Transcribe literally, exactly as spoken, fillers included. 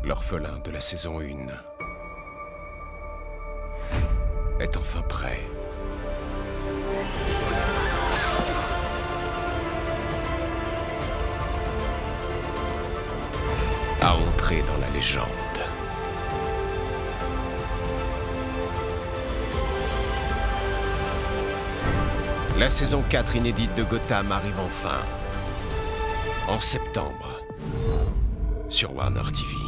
L'orphelin de la saison un est enfin prêt. À entrer dans la légende. La saison quatre inédite de Gotham arrive enfin. En septembre. Sur Warner T V.